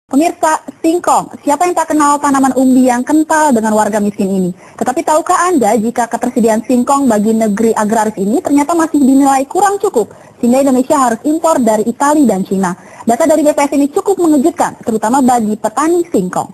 Pemirsa, singkong, siapa yang tak kenal tanaman umbi yang kental dengan warga miskin ini? Tetapi tahukah Anda jika ketersediaan singkong bagi negeri agraris ini ternyata masih dinilai kurang cukup, sehingga Indonesia harus impor dari Italia dan Cina. Data dari BPS ini cukup mengejutkan, terutama bagi petani singkong.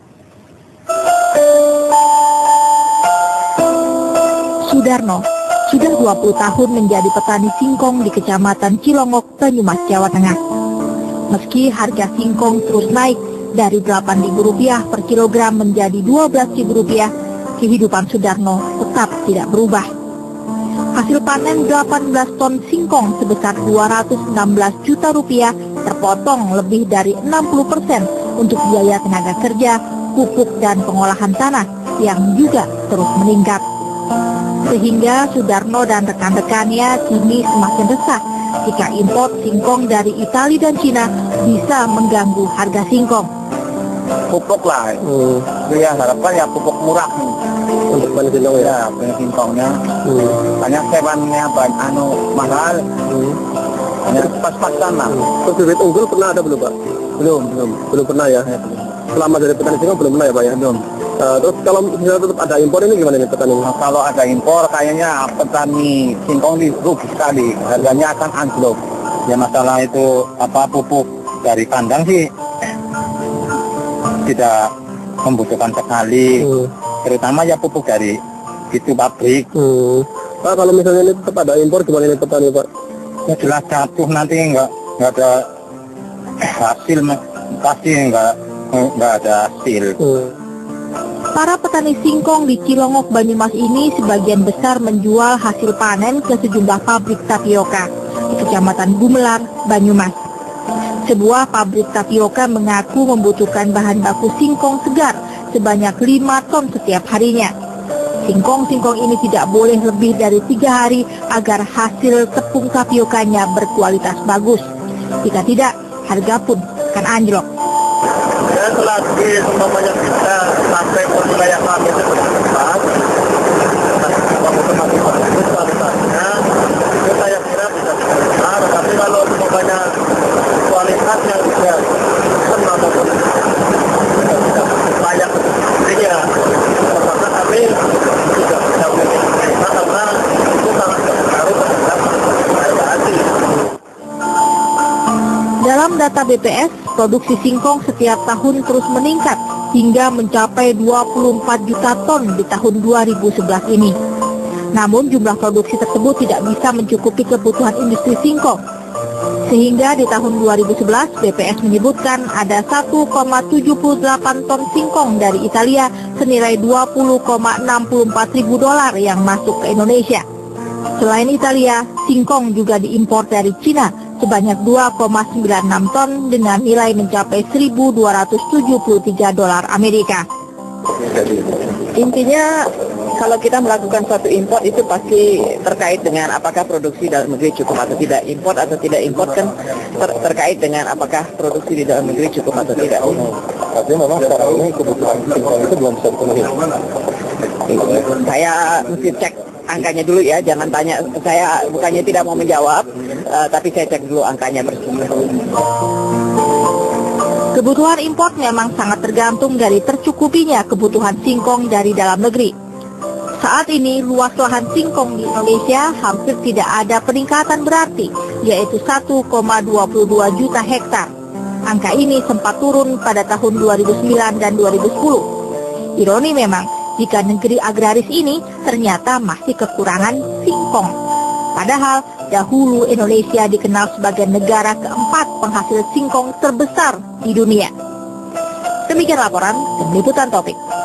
Sudarno sudah 20 tahun menjadi petani singkong di Kecamatan Cilongok, Banyumas, Jawa Tengah. Meski harga singkong terus naik, dari Rp8.000 per kilogram menjadi Rp12.000, kehidupan Sudarno tetap tidak berubah. Hasil panen 18 ton singkong sebesar Rp216 juta terpotong lebih dari 60% untuk biaya tenaga kerja, pupuk dan pengolahan tanah yang juga terus meningkat. Sehingga Sudarno dan rekan-rekannya kini semakin resah jika impor singkong dari Italia dan Cina bisa mengganggu harga singkong. Pupuk lah, itu ya harapan ya pupuk murah nih untuk beli singkong ya, beli singkongnya. Banyak sewannya mahal, banyak pas-pasan lah. Terus bibit unggul pernah ada belum Pak? Belum pernah ya. Selama dari petani singkong belum pernah ya Pak ya? Belum. Terus kalau misalnya tetap ada impor ini gimana nih petani? Nah, kalau ada impor kayaknya petani singkong ini rugi sekali, harganya akan anjlok. Ya masalah itu pupuk dari kandang sih tidak membutuhkan sekali, terutama ya pupuk dari itu pabrik. Pak, kalau misalnya ini tetap ada impor gimana nih petani Pak? Ya jelas jatuh nanti nggak ada hasil, pasti nggak ada hasil. Para petani singkong di Cilongok, Banyumas ini sebagian besar menjual hasil panen ke sejumlah pabrik tapioka di Kecamatan Gumelar, Banyumas. Sebuah pabrik tapioka mengaku membutuhkan bahan baku singkong segar sebanyak 5 ton setiap harinya. Singkong-singkong ini tidak boleh lebih dari 3 hari agar hasil tepung tapiokanya berkualitas bagus. Jika tidak, harga pun akan anjlok. Ya selagi semuanya bisa sampai ke wilayah kami itu bercepat, otomatis bagus kualitasnya, itu saya kira bisa besar. Tapi kalau semuanya kualitasnya juga sama maupun tidak layak sepertinya, maka kami juga bisa menerima karena itu sangat berpengaruh terhadap harga hati. Dalam data BPS, produksi singkong setiap tahun terus meningkat hingga mencapai 24 juta ton di tahun 2011 ini. Namun jumlah produksi tersebut tidak bisa mencukupi kebutuhan industri singkong. Sehingga di tahun 2011 BPS menyebutkan ada 1,78 ton singkong dari Italia senilai $20,64.000 yang masuk ke Indonesia. Selain Italia, singkong juga diimpor dari Cina sebanyak 2,96 ton dengan nilai mencapai $1.273 Amerika. Intinya kalau kita melakukan suatu impor itu pasti terkait dengan apakah produksi dalam negeri cukup atau tidak. Impor atau tidak impor kan terkait dengan apakah produksi di dalam negeri cukup atau tidak. Artinya memang sekarang ini kebutuhan singkong itu belum bisa dipenuhi. Saya mesti cek angkanya dulu ya, jangan tanya, saya bukannya tidak mau menjawab, tapi saya cek dulu angkanya bersih. Kebutuhan impor memang sangat tergantung dari tercukupinya kebutuhan singkong dari dalam negeri. Saat ini luas lahan singkong di Indonesia hampir tidak ada peningkatan berarti, yaitu 1,22 juta hektar. Angka ini sempat turun pada tahun 2009 dan 2010. Ironi memang, jika negeri agraris ini ternyata masih kekurangan singkong. Padahal dahulu Indonesia dikenal sebagai negara keempat penghasil singkong terbesar di dunia. Demikian laporan Tim Liputan Topik.